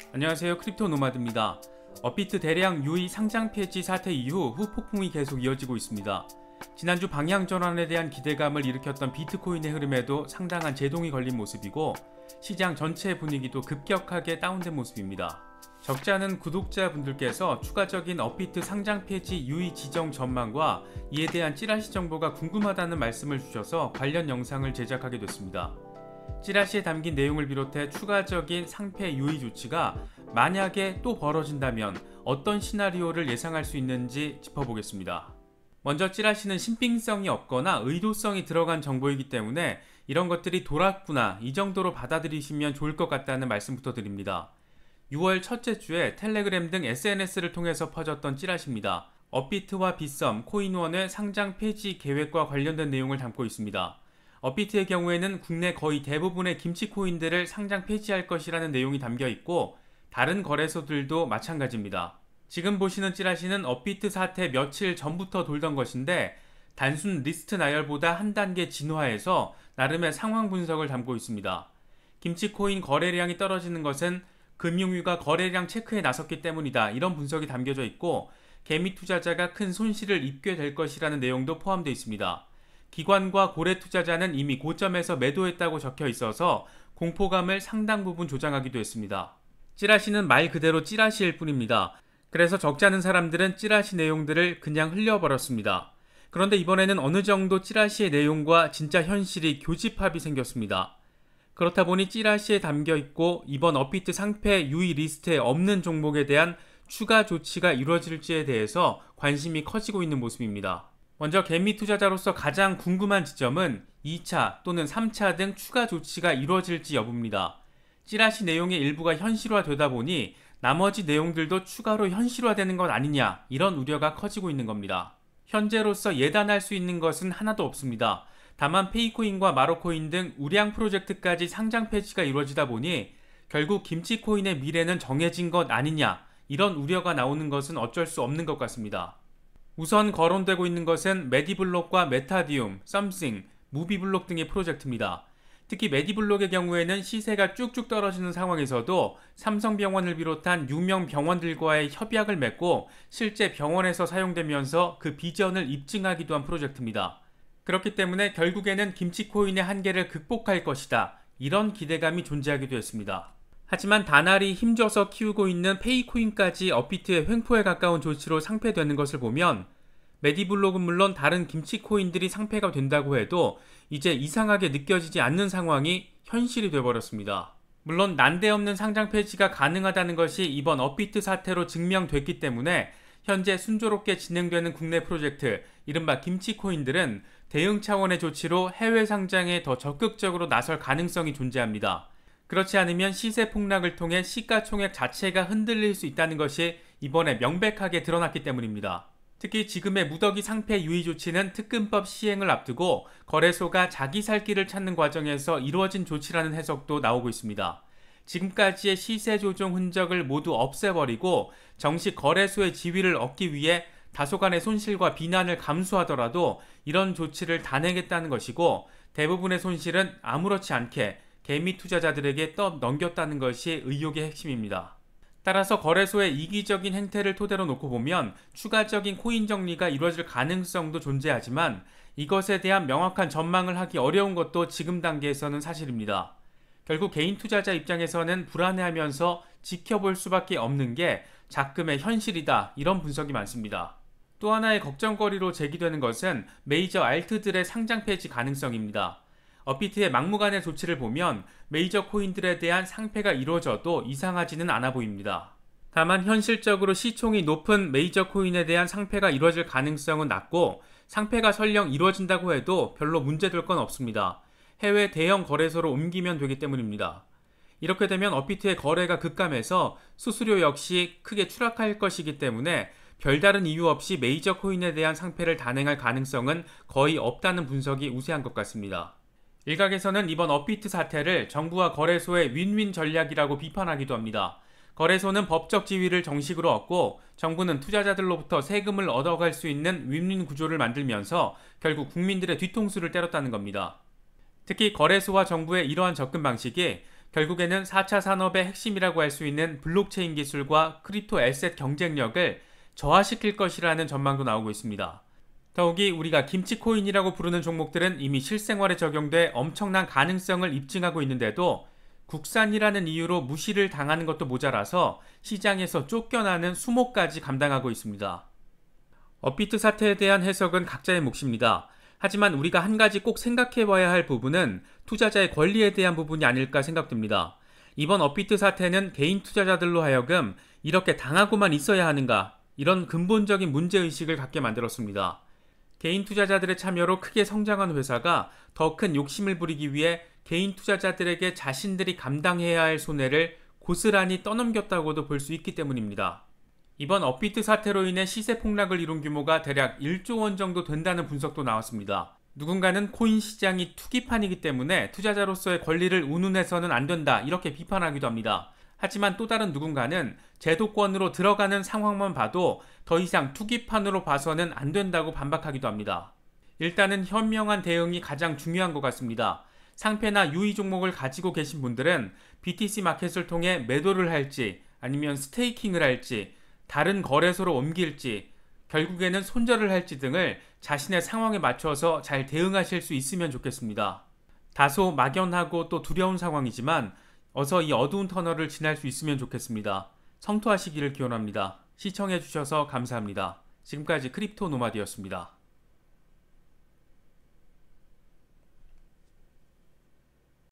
안녕하세요, 크립토 노마드입니다. 업비트 대량 유의 상장 폐지 사태 이후 후폭풍이 계속 이어지고 있습니다. 지난주 방향 전환에 대한 기대감을 일으켰던 비트코인의 흐름에도 상당한 제동이 걸린 모습이고 시장 전체 분위기도 급격하게 다운된 모습입니다. 적지 않은 구독자분들께서 추가적인 업비트 상장 폐지 유의 지정 전망과 이에 대한 찌라시 정보가 궁금하다는 말씀을 주셔서 관련 영상을 제작하게 됐습니다. 찌라시에 담긴 내용을 비롯해 추가적인 상폐 유의 조치가 만약에 또 벌어진다면 어떤 시나리오를 예상할 수 있는지 짚어보겠습니다. 먼저 찌라시는 신빙성이 없거나 의도성이 들어간 정보이기 때문에 이런 것들이 돌았구나 이 정도로 받아들이시면 좋을 것 같다는 말씀부터 드립니다. 6월 첫째 주에 텔레그램 등 SNS를 통해서 퍼졌던 찌라시입니다. 업비트와 빗썸, 코인원의 상장 폐지 계획과 관련된 내용을 담고 있습니다. 업비트의 경우에는 국내 거의 대부분의 김치코인들을 상장 폐지할 것이라는 내용이 담겨 있고 다른 거래소들도 마찬가지입니다. 지금 보시는 찌라시는 업비트 사태 며칠 전부터 돌던 것인데 단순 리스트 나열보다 한 단계 진화해서 나름의 상황 분석을 담고 있습니다. 김치코인 거래량이 떨어지는 것은 금융위가 거래량 체크에 나섰기 때문이다, 이런 분석이 담겨져 있고 개미 투자자가 큰 손실을 입게 될 것이라는 내용도 포함되어 있습니다. 기관과 고래 투자자는 이미 고점에서 매도했다고 적혀 있어서 공포감을 상당 부분 조장하기도 했습니다. 찌라시는 말 그대로 찌라시일 뿐입니다. 그래서 적지 않은 사람들은 찌라시 내용들을 그냥 흘려버렸습니다. 그런데 이번에는 어느 정도 찌라시의 내용과 진짜 현실이 교집합이 생겼습니다. 그렇다 보니 찌라시에 담겨 있고 이번 업비트 상폐 유의 리스트에 없는 종목에 대한 추가 조치가 이루어질지에 대해서 관심이 커지고 있는 모습입니다. 먼저 개미 투자자로서 가장 궁금한 지점은 2차 또는 3차 등 추가 조치가 이루어질지 여부입니다. 찌라시 내용의 일부가 현실화되다 보니 나머지 내용들도 추가로 현실화되는 것 아니냐, 이런 우려가 커지고 있는 겁니다. 현재로서 예단할 수 있는 것은 하나도 없습니다. 다만 페이코인과 마로코인 등 우량 프로젝트까지 상장 폐지가 이루어지다 보니 결국 김치코인의 미래는 정해진 것 아니냐, 이런 우려가 나오는 것은 어쩔 수 없는 것 같습니다. 우선 거론되고 있는 것은 메디블록과 메타디움, 썸씽, 무비블록 등의 프로젝트입니다. 특히 메디블록의 경우에는 시세가 쭉쭉 떨어지는 상황에서도 삼성병원을 비롯한 유명 병원들과의 협약을 맺고 실제 병원에서 사용되면서 그 비전을 입증하기도 한 프로젝트입니다. 그렇기 때문에 결국에는 김치코인의 한계를 극복할 것이다, 이런 기대감이 존재하기도 했습니다. 하지만 다날이 힘줘서 키우고 있는 페이코인까지 업비트의 횡포에 가까운 조치로 상폐되는 것을 보면 메디블록은 물론 다른 김치코인들이 상폐가 된다고 해도 이제 이상하게 느껴지지 않는 상황이 현실이 되어버렸습니다. 물론 난데없는 상장 폐지가 가능하다는 것이 이번 업비트 사태로 증명됐기 때문에 현재 순조롭게 진행되는 국내 프로젝트, 이른바 김치코인들은 대응 차원의 조치로 해외 상장에 더 적극적으로 나설 가능성이 존재합니다. 그렇지 않으면 시세 폭락을 통해 시가총액 자체가 흔들릴 수 있다는 것이 이번에 명백하게 드러났기 때문입니다. 특히 지금의 무더기 상폐 유의 조치는 특근법 시행을 앞두고 거래소가 자기 살 길을 찾는 과정에서 이루어진 조치라는 해석도 나오고 있습니다. 지금까지의 시세 조정 흔적을 모두 없애버리고 정식 거래소의 지위를 얻기 위해 다소간의 손실과 비난을 감수하더라도 이런 조치를 단행했다는 것이고 대부분의 손실은 아무렇지 않게 개미 투자자들에게 떠넘겼다는 것이 의혹의 핵심입니다. 따라서 거래소의 이기적인 행태를 토대로 놓고 보면 추가적인 코인 정리가 이루어질 가능성도 존재하지만 이것에 대한 명확한 전망을 하기 어려운 것도 지금 단계에서는 사실입니다. 결국 개인 투자자 입장에서는 불안해하면서 지켜볼 수밖에 없는 게 작금의 현실이다, 이런 분석이 많습니다. 또 하나의 걱정거리로 제기되는 것은 메이저 알트들의 상장 폐지 가능성입니다. 업비트의 막무가내 조치를 보면 메이저 코인들에 대한 상폐가 이루어져도 이상하지는 않아 보입니다. 다만 현실적으로 시총이 높은 메이저 코인에 대한 상폐가 이루어질 가능성은 낮고 상폐가 설령 이루어진다고 해도 별로 문제될 건 없습니다. 해외 대형 거래소로 옮기면 되기 때문입니다. 이렇게 되면 업비트의 거래가 급감해서 수수료 역시 크게 추락할 것이기 때문에 별다른 이유 없이 메이저 코인에 대한 상폐를 단행할 가능성은 거의 없다는 분석이 우세한 것 같습니다. 일각에서는 이번 업비트 사태를 정부와 거래소의 윈윈 전략이라고 비판하기도 합니다. 거래소는 법적 지위를 정식으로 얻고 정부는 투자자들로부터 세금을 얻어갈 수 있는 윈윈 구조를 만들면서 결국 국민들의 뒤통수를 때렸다는 겁니다. 특히 거래소와 정부의 이러한 접근 방식이 결국에는 4차 산업의 핵심이라고 할 수 있는 블록체인 기술과 크립토 에셋 경쟁력을 저하시킬 것이라는 전망도 나오고 있습니다. 더욱이 우리가 김치코인이라고 부르는 종목들은 이미 실생활에 적용돼 엄청난 가능성을 입증하고 있는데도 국산이라는 이유로 무시를 당하는 것도 모자라서 시장에서 쫓겨나는 수모까지 감당하고 있습니다. 업비트 사태에 대한 해석은 각자의 몫입니다. 하지만 우리가 한 가지 꼭 생각해 봐야 할 부분은 투자자의 권리에 대한 부분이 아닐까 생각됩니다. 이번 업비트 사태는 개인 투자자들로 하여금 이렇게 당하고만 있어야 하는가, 이런 근본적인 문제의식을 갖게 만들었습니다. 개인 투자자들의 참여로 크게 성장한 회사가 더 큰 욕심을 부리기 위해 개인 투자자들에게 자신들이 감당해야 할 손해를 고스란히 떠넘겼다고도 볼 수 있기 때문입니다. 이번 업비트 사태로 인해 시세 폭락을 이룬 규모가 대략 1조 원 정도 된다는 분석도 나왔습니다. 누군가는 코인 시장이 투기판이기 때문에 투자자로서의 권리를 운운해서는 안 된다, 이렇게 비판하기도 합니다. 하지만 또 다른 누군가는 제도권으로 들어가는 상황만 봐도 더 이상 투기판으로 봐서는 안 된다고 반박하기도 합니다. 일단은 현명한 대응이 가장 중요한 것 같습니다. 상패나 유의 종목을 가지고 계신 분들은 BTC 마켓을 통해 매도를 할지 아니면 스테이킹을 할지 다른 거래소로 옮길지 결국에는 손절을 할지 등을 자신의 상황에 맞춰서 잘 대응하실 수 있으면 좋겠습니다. 다소 막연하고 또 두려운 상황이지만 어서 이 어두운 터널을 지날 수 있으면 좋겠습니다. 성투하시기를 기원합니다. 시청해주셔서 감사합니다. 지금까지 크립토 노마드였습니다.